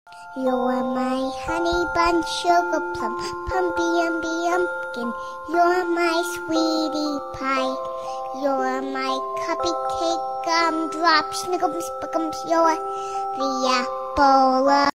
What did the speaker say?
You're my honey bun, sugar plum, pumpy umby umpkin. You're my sweetie pie. You're my cupcake, gumdrop, snickums, spickums. You're the apple of